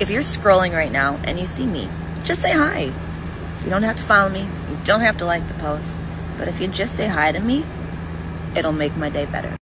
if you're scrolling right now and you see me, just say hi. You don't have to follow me. You don't have to like the post. But if you just say hi to me, it'll make my day better.